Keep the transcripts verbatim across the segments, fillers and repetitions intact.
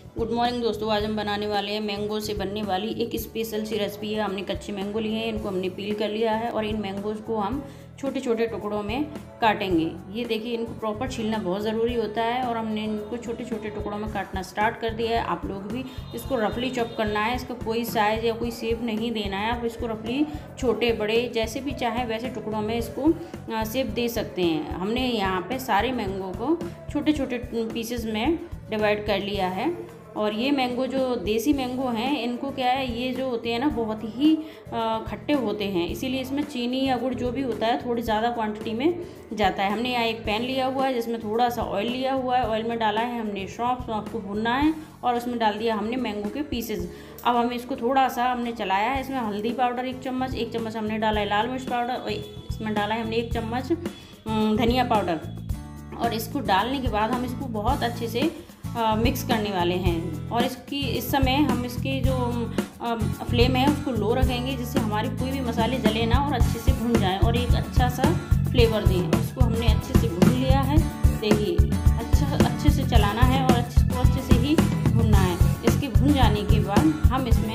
Good morning दोस्तों, आज हम बनाने वाले हैं मैंगो से बनने वाली एक स्पेशल सी रेसिपी है। हमने कच्चे मैंगो लिए हैं, इनको हमने पील कर लिया है और इन मैंगोज़ को हम छोटे छोटे टुकड़ों में काटेंगे। ये देखिए, इनको प्रॉपर छीलना बहुत ज़रूरी होता है और हमने इनको छोटे छोटे टुकड़ों में काटना स्टार्ट कर दिया है। आप लोग भी इसको रफली चॉप करना है, इसका कोई साइज़ या कोई शेप नहीं देना है। आप इसको रफली छोटे बड़े जैसे भी चाहें वैसे टुकड़ों में इसको शेप दे सकते हैं। हमने यहाँ पे सारे मैंगो को छोटे छोटे पीसेस में डिवाइड कर लिया है। और ये मैंगो जो देसी मैंगो हैं, इनको क्या है, ये जो होते हैं ना बहुत ही खट्टे होते हैं, इसीलिए इसमें चीनी या गुड़ जो भी होता है थोड़ी ज़्यादा क्वांटिटी में जाता है। हमने यहाँ एक पैन लिया हुआ है जिसमें थोड़ा सा ऑयल लिया हुआ है। ऑयल में डाला है हमने सौंफ, सौंफ को भुनना है और उसमें डाल दिया हमने मैंगो के पीसेस। अब हमें इसको थोड़ा सा हमने चलाया है। इसमें हल्दी पाउडर एक चम्मच, एक चम्मच हमने डाला है लाल मिर्च पाउडर और इसमें डाला है हमने एक चम्मच धनिया पाउडर। और इसको डालने के बाद हम इसको बहुत अच्छे से आ, मिक्स करने वाले हैं। और इसकी इस समय हम इसकी जो आ, फ्लेम है उसको लो रखेंगे, जिससे हमारी कोई भी मसाले जले ना और अच्छे से भुन जाएं और एक अच्छा सा फ्लेवर दें। इसको हमने अच्छे से भून लिया है। देखिए, अच्छा अच्छे से चलाना है और अच्छे को अच्छे से ही भुनना है। इसके भुन जाने के बाद हम इसमें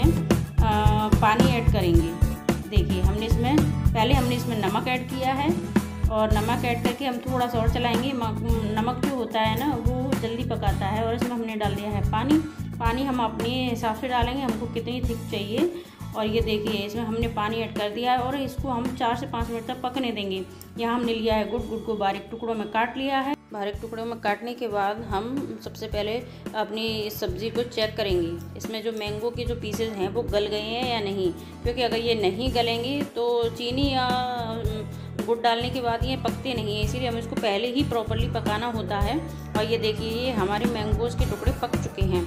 आ, पानी ऐड करेंगे। देखिए, हमने इसमें पहले हमने इसमें नमक ऐड किया है और नमक ऐड करके हम थोड़ा सा और चलाएंगे। नमक जो होता है ना वो जल्दी पकाता है। और इसमें हमने डाल दिया है पानी। पानी हम अपने हिसाब से डालेंगे, हमको कितनी थिक चाहिए। और ये देखिए, इसमें हमने पानी ऐड कर दिया है और इसको हम चार से पाँच मिनट तक पकने देंगे। यहाँ हमने लिया है गुड़। गुड़ को बारीक टुकड़ों में काट लिया है। बारीक टुकड़ों में काटने के बाद हम सबसे पहले अपनी इस सब्ज़ी को चेक करेंगे, इसमें जो मैंगो के जो पीसेज हैं वो गल गए हैं या नहीं। क्योंकि अगर ये नहीं गलेंगे तो चीनी या गुड़ डालने के बाद ये पकते नहीं है, इसीलिए हमें इसको पहले ही प्रॉपर्ली पकाना होता है। और ये देखिए, ये हमारे मैंगोज़ के टुकड़े पक चुके हैं।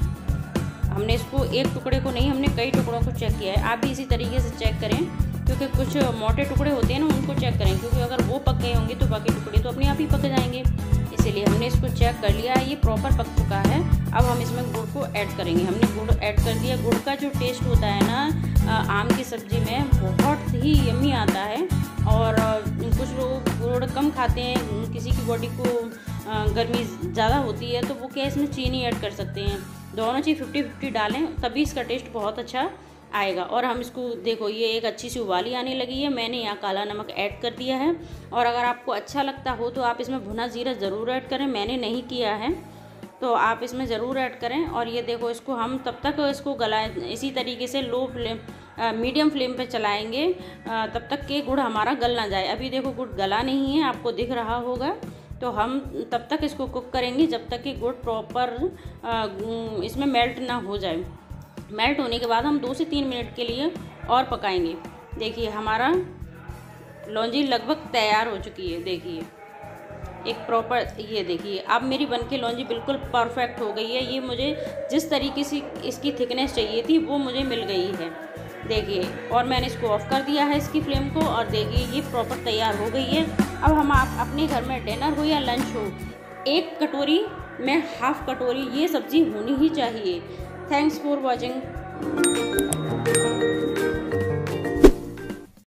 हमने इसको एक टुकड़े को नहीं, हमने कई टुकड़ों को चेक किया है। आप भी इसी तरीके से चेक करें, क्योंकि कुछ मोटे टुकड़े होते हैं ना, उनको चेक करें, क्योंकि अगर वो पक गए होंगे तो बाकी टुकड़े तो अपने आप ही पक जाएंगे। इसीलिए हमने इसको चेक कर लिया है, ये प्रॉपर पक चुका है। अब हम इसमें गुड़ को ऐड करेंगे। हमने गुड़ ऐड कर दिया। गुड़ का जो टेस्ट होता है ना आम की सब्ज़ी में, बहुत ही यम्मी आता है। और कुछ लोग गुड़ कम खाते हैं, किसी की बॉडी को गर्मी ज़्यादा होती है तो वो क्या इसमें चीनी ऐड कर सकते हैं। दोनों चीज़ फिफ्टी फिफ्टी डालें, तभी इसका टेस्ट बहुत अच्छा आएगा। और हम इसको देखो, ये एक अच्छी सी उबाली आने लगी है। मैंने यहाँ काला नमक ऐड कर दिया है। और अगर आपको अच्छा लगता हो तो आप इसमें भुना जीरा ज़रूर ऐड करें, मैंने नहीं किया है तो आप इसमें ज़रूर ऐड करें। और ये देखो, इसको हम तब तक इसको गलाएं, इसी तरीके से लो फ्लेम मीडियम फ्लेम पे चलाएंगे तब तक कि गुड़ हमारा गल ना जाए। अभी देखो, गुड़ गला नहीं है, आपको दिख रहा होगा। तो हम तब तक इसको कुक करेंगे जब तक कि गुड़ प्रॉपर इसमें मेल्ट ना हो जाए। मेल्ट होने के बाद हम दो से तीन मिनट के लिए और पकाएंगे। देखिए, हमारा लौंजी लगभग तैयार हो चुकी है। देखिए, एक प्रॉपर, ये देखिए, अब मेरी बनके लौंजी बिल्कुल परफेक्ट हो गई है। ये मुझे जिस तरीके से इसकी थिकनेस चाहिए थी वो मुझे मिल गई है। देखिए, और मैंने इसको ऑफ कर दिया है इसकी फ्लेम को। और देखिए, ये प्रॉपर तैयार हो गई है। अब हम आप अपने घर में डिनर हो या लंच हो, एक कटोरी में हाफ कटोरी ये सब्ज़ी होनी ही चाहिए। Thanks for watching.